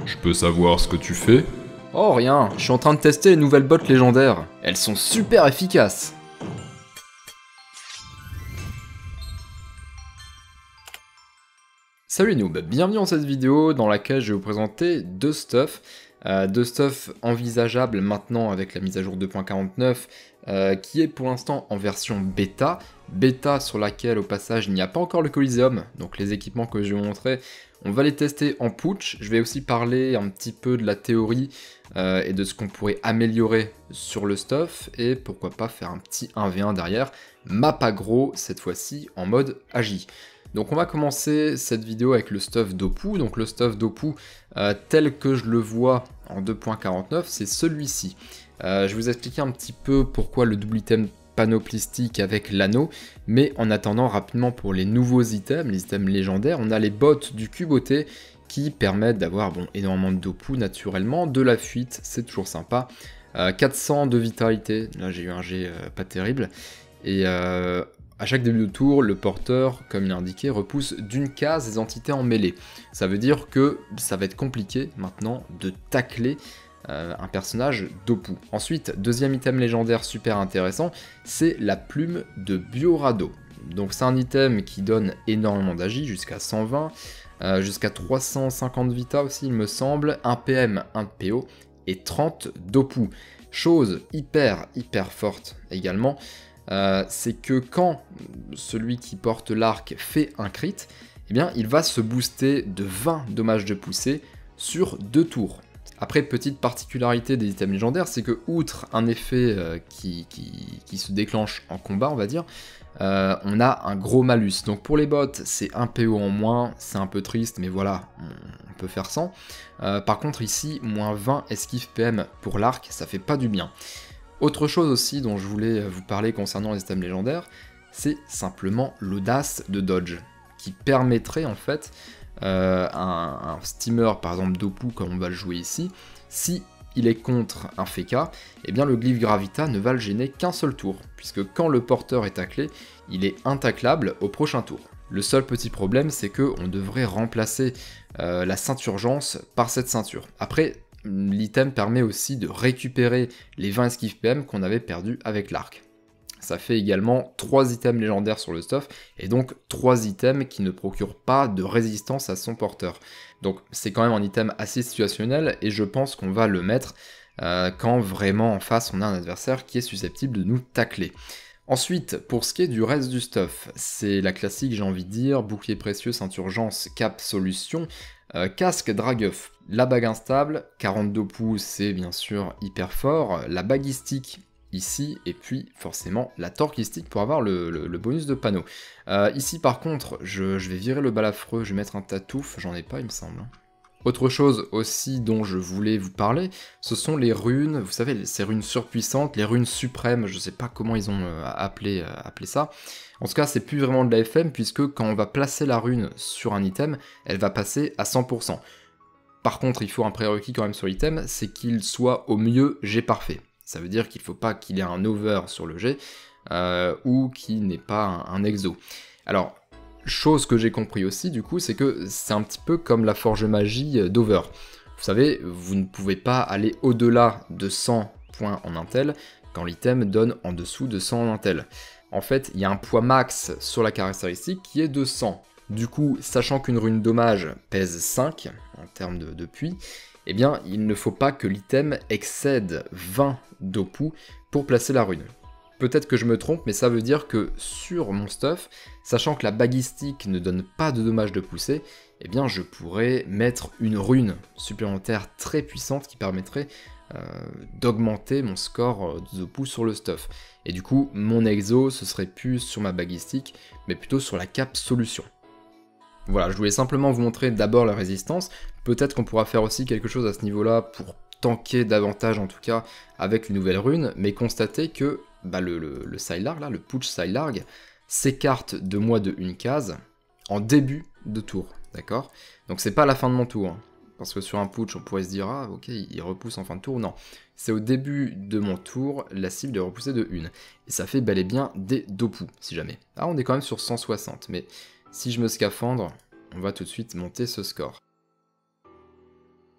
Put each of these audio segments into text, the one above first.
Je peux savoir ce que tu fais? Oh rien, je suis en train de tester les nouvelles bots légendaires. Elles sont super efficaces. Salut noob, bienvenue dans cette vidéo dans laquelle je vais vous présenter deux stuffs envisageables maintenant avec la mise à jour 2.49 qui est pour l'instant en version bêta sur laquelle au passage il n'y a pas encore le Coliseum, donc les équipements que je vais vous montrer, on va les tester en putsch. Je vais aussi parler un petit peu de la théorie et de ce qu'on pourrait améliorer sur le stuff et pourquoi pas faire un petit 1v1 derrière, map aggro cette fois-ci en mode agi. Donc on va commencer cette vidéo avec le stuff Dopu. Donc le stuff Dopu tel que je le vois en 2.49, c'est celui-ci. Je vais vous expliquer un petit peu pourquoi le double item panoplistique avec l'anneau, mais en attendant rapidement pour les nouveaux items, les items légendaires, on a les bottes du Cuboté qui permettent d'avoir énormément de Dopu naturellement, de la fuite, c'est toujours sympa, 400 de vitalité, là j'ai eu un jet pas terrible, et à chaque début de tour, le porteur, comme il est indiqué, repousse d'une case les entités en mêlée. Ça veut dire que ça va être compliqué maintenant de tacler un personnage Dopu. Ensuite, deuxième item légendaire super intéressant, c'est la plume de Biorado. Donc c'est un item qui donne énormément d'agi, jusqu'à 120, jusqu'à 350 vita aussi il me semble, 1 PM, 1 PO et 30 Dopu. Chose hyper forte également, c'est que quand celui qui porte l'arc fait un crit, eh bien il va se booster de 20 dommages de poussée sur 2 tours. Après, petite particularité des items légendaires, c'est que outre un effet qui se déclenche en combat, on va dire, on a un gros malus. Donc pour les bots, c'est un PO en moins, c'est un peu triste, mais voilà, on peut faire sans. Par contre ici, moins 20 esquive PM pour l'arc, ça fait pas du bien. Autre chose aussi dont je voulais vous parler concernant les items légendaires, c'est simplement l'audace de dodge, qui permettrait en fait un steamer par exemple Dopu comme on va le jouer ici, si il est contre un Feka, eh bien le glyphe Gravita ne va le gêner qu'un seul tour, puisque quand le porteur est taclé, il est intaclable au prochain tour. Le seul petit problème, c'est qu'on devrait remplacer la ceinturgence par cette ceinture. Après, l'item permet aussi de récupérer les 20 esquives PM qu'on avait perdu avec l'arc. Ça fait également 3 items légendaires sur le stuff, et donc 3 items qui ne procurent pas de résistance à son porteur. Donc c'est quand même un item assez situationnel, et je pense qu'on va le mettre quand vraiment en face on a un adversaire qui est susceptible de nous tacler. Ensuite, pour ce qui est du reste du stuff, c'est la classique j'ai envie de dire, bouclier précieux, ceinturgence, cap, solution, casque, dragueuf, la bague instable, 42 pouces c'est bien sûr hyper fort, la baguistique ici, et puis forcément la torquistique pour avoir le bonus de panneau. Ici par contre, je vais virer le balafreux, je vais mettre un tatouf, j'en ai pas il me semble. Autre chose aussi dont je voulais vous parler, ce sont les runes, vous savez, ces runes surpuissantes, les runes suprêmes, je sais pas comment ils ont appelé ça. En tout cas, c'est plus vraiment de la FM, puisque quand on va placer la rune sur un item, elle va passer à 100%. Par contre, il faut un prérequis quand même sur l'item, c'est qu'il soit au mieux G parfait. Ça veut dire qu'il ne faut pas qu'il ait un over sur le G, ou qu'il n'ait pas un exo. Alors, chose que j'ai compris aussi, du coup, c'est que c'est un petit peu comme la forge magie d'over. Vous savez, vous ne pouvez pas aller au-delà de 100 points en intel, quand l'item donne en dessous de 100 en intel. En fait, il y a un poids max sur la caractéristique qui est de 100. Du coup, sachant qu'une rune dommage pèse 5, en termes de puits, eh bien, il ne faut pas que l'item excède 20 Dopu pour placer la rune. Peut-être que je me trompe, mais ça veut dire que sur mon stuff, sachant que la baguistique ne donne pas de dommages de poussée, eh bien je pourrais mettre une rune supplémentaire très puissante qui permettrait d'augmenter mon score de Dopu sur le stuff. Et du coup, mon exo, ce serait plus sur ma baguistique, mais plutôt sur la cap solution. Voilà, je voulais simplement vous montrer d'abord la résistance. Peut-être qu'on pourra faire aussi quelque chose à ce niveau-là pour tanker davantage en tout cas avec les nouvelles runes, mais constatez que le Psylarg, là, le Putsch Psylarg, s'écarte de moi de une case en début de tour, d'accord? Donc c'est pas la fin de mon tour, hein, parce que sur un Putsch on pourrait se dire ah ok il repousse en fin de tour, non. C'est au début de mon tour, la cible est repoussée de 1, et ça fait bel et bien des Dopu, si jamais. Ah on est quand même sur 160, mais si je me scaphandre, on va tout de suite monter ce score.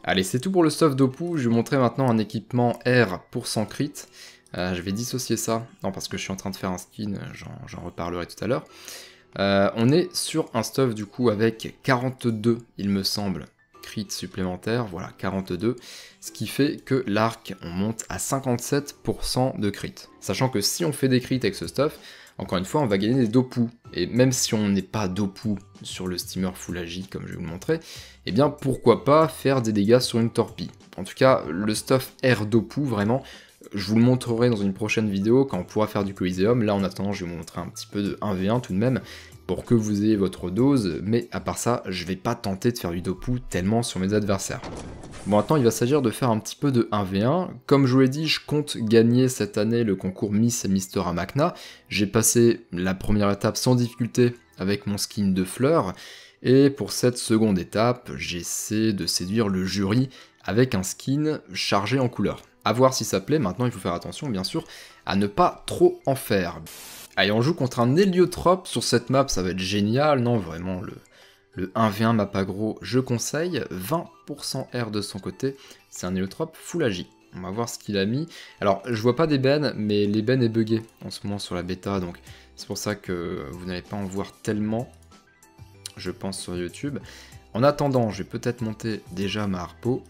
Allez, c'est tout pour le stuff Dopu. Je vais vous montrer maintenant un équipement R pour 100 crit. Je vais dissocier ça. Non, parce que je suis en train de faire un skin, j'en reparlerai tout à l'heure. On est sur un stuff du coup avec 42, il me semble, crit supplémentaires. Voilà, 42. Ce qui fait que l'arc, on monte à 57% de crit. Sachant que si on fait des crits avec ce stuff, encore une fois, on va gagner des Dopu. Et même si on n'est pas Dopu sur le steamer Full Agi, comme je vais vous le montrer, eh bien pourquoi pas faire des dégâts sur une torpille. En tout cas, le stuff R Dopu, vraiment, je vous le montrerai dans une prochaine vidéo quand on pourra faire du Coliseum. Là, en attendant, je vais vous montrer un petit peu de 1v1 tout de même, pour que vous ayez votre dose, mais à part ça, je vais pas tenter de faire du Dopu tellement sur mes adversaires. Bon, maintenant, il va s'agir de faire un petit peu de 1v1. Comme je vous l'ai dit, je compte gagner cette année le concours Miss et Mister Amakna. J'ai passé la première étape sans difficulté avec mon skin de fleurs, et pour cette seconde étape, j'essaie de séduire le jury avec un skin chargé en couleurs. A voir si ça plaît, maintenant il faut faire attention bien sûr à ne pas trop en faire. Allez, on joue contre un héliotrope sur cette map, ça va être génial, non vraiment, le 1v1 map aggro, je conseille, 20% R de son côté, c'est un héliotrope Full Agi. On va voir ce qu'il a mis. Alors, je vois pas d'ébène, mais l'ébène est buggé en ce moment sur la bêta, donc c'est pour ça que vous n'allez pas en voir tellement, je pense, sur YouTube. En attendant, je vais peut-être monter déjà ma harpo.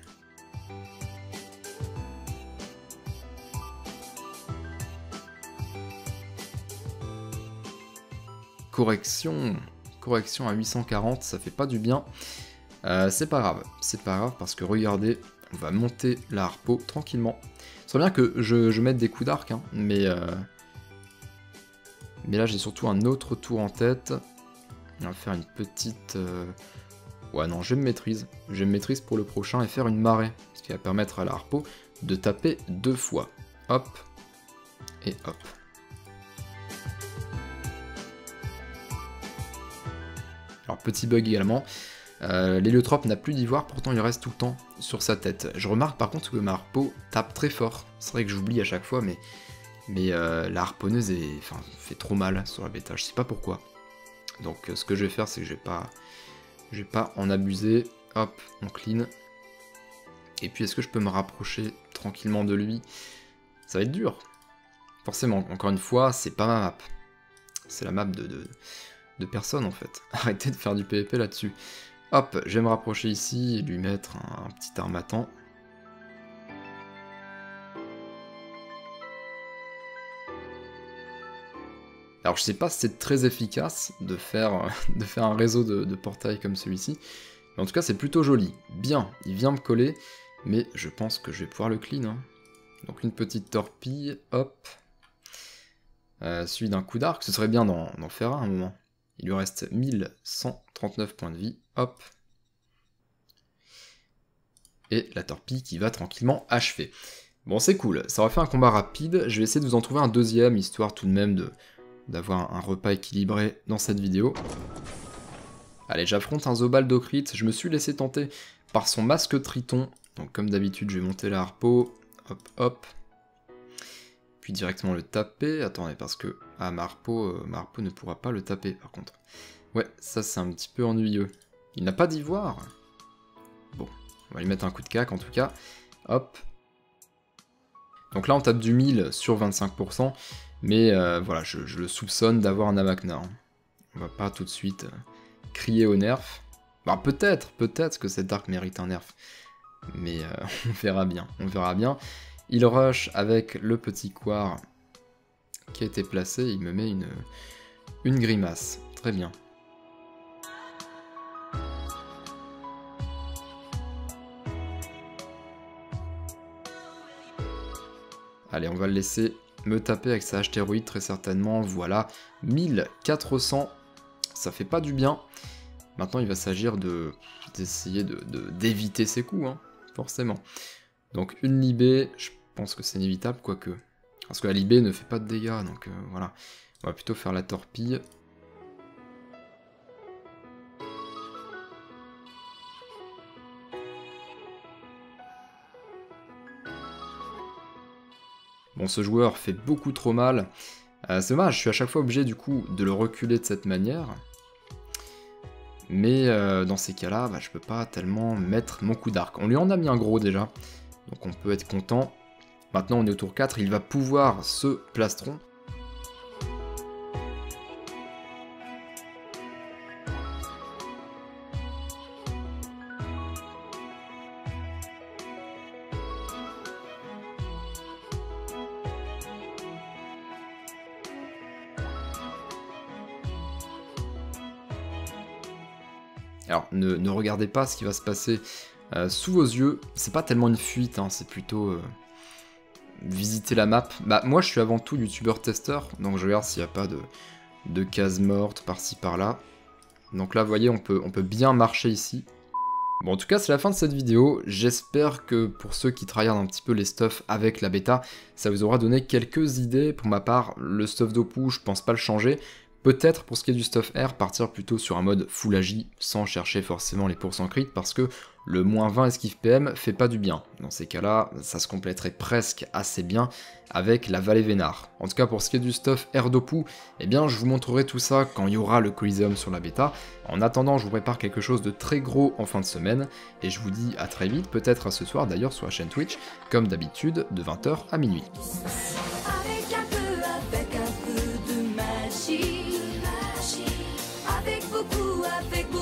Correction à 840, ça fait pas du bien. C'est pas grave parce que regardez, on va monter la harpo tranquillement. C'est bien que je mette des coups d'arc, hein, mais là j'ai surtout un autre tour en tête. On va faire une petite... Ouais non, je me maîtrise pour le prochain et faire une marée, ce qui va permettre à la harpo de taper 2 fois. Hop, et hop. Alors petit bug également, l'héliotrope n'a plus d'ivoire, pourtant il reste tout le temps sur sa tête. Je remarque par contre que ma harpo tape très fort, c'est vrai que j'oublie à chaque fois, mais la harponneuse fait trop mal sur la bêta, je sais pas pourquoi. Donc ce que je vais faire, c'est que je vais pas en abuser. Hop, on clean. Et puis est-ce que je peux me rapprocher tranquillement de lui? Ça va être dur. Forcément, encore une fois, c'est pas ma map. C'est la map de personne en fait. Arrêtez de faire du PvP là-dessus. Hop, je vais me rapprocher ici et lui mettre un petit armatan. Alors je sais pas si c'est très efficace de faire un réseau de portails comme celui-ci, mais en tout cas c'est plutôt joli. Bien, il vient me coller, mais je pense que je vais pouvoir le clean. Hein. Donc une petite torpille, hop. Suivi d'un coup d'arc, ce serait bien d'en faire un moment. Il lui reste 1139 points de vie, hop. Et la torpille qui va tranquillement achever. Bon c'est cool, ça aurait fait un combat rapide, je vais essayer de vous en trouver un deuxième, histoire tout de même d'avoir un repas équilibré dans cette vidéo. Allez, j'affronte un Zobal d'Ocrit, je me suis laissé tenter par son masque Triton, donc comme d'habitude je vais monter la harpo, hop hop, puis directement le taper, attendez parce que ma harpo ne pourra pas le taper par contre. Ouais, ça c'est un petit peu ennuyeux. Il n'a pas d'ivoire. Bon, on va lui mettre un coup de cac en tout cas, hop. Donc là on tape du 1000 sur 25%, mais voilà, je le soupçonne d'avoir un Amakna. Hein. On va pas tout de suite crier au nerf. Bah peut-être que cette arc mérite un nerf. Mais on verra bien, Il rush avec le petit Quar qui a été placé, il me met une grimace. Très bien. Allez, on va le laisser me taper avec sa astéroïde très certainement. Voilà, 1400, ça fait pas du bien. Maintenant, il va s'agir d'essayer d'éviter ses coups, hein, forcément. Donc une libé, je pense que c'est inévitable, quoique. Parce que la libé ne fait pas de dégâts, donc voilà. On va plutôt faire la torpille. Bon, ce joueur fait beaucoup trop mal. C'est dommage, je suis à chaque fois obligé du coup de le reculer de cette manière. Mais dans ces cas-là, bah, je peux pas tellement mettre mon coup d'arc. On lui en a mis un gros déjà, donc on peut être content. Maintenant on est au tour 4, il va pouvoir se plastron. Alors, ne regardez pas ce qui va se passer sous vos yeux. C'est pas tellement une fuite, hein, c'est plutôt visiter la map. Bah, moi, je suis avant tout youtubeur testeur, donc je regarde s'il n'y a pas de cases mortes par-ci par-là. Donc là, vous voyez, on peut bien marcher ici. Bon, en tout cas, c'est la fin de cette vidéo. J'espère que pour ceux qui tryhardent un petit peu les stuffs avec la bêta, ça vous aura donné quelques idées. Pour ma part, le stuff d'Opou, je pense pas le changer. Peut-être pour ce qui est du stuff R, partir plutôt sur un mode Full Agi, sans chercher forcément les pourcents crit, parce que le -20 esquive PM fait pas du bien. Dans ces cas-là, ça se compléterait presque assez bien avec la Vallée Vénard. En tout cas, pour ce qui est du stuff R d'Opou, eh bien, je vous montrerai tout ça quand il y aura le Coliseum sur la bêta. En attendant, je vous prépare quelque chose de très gros en fin de semaine, et je vous dis à très vite, peut-être à ce soir d'ailleurs sur la chaîne Twitch, comme d'habitude, de 20h à minuit. Avec beaucoup, avec beaucoup.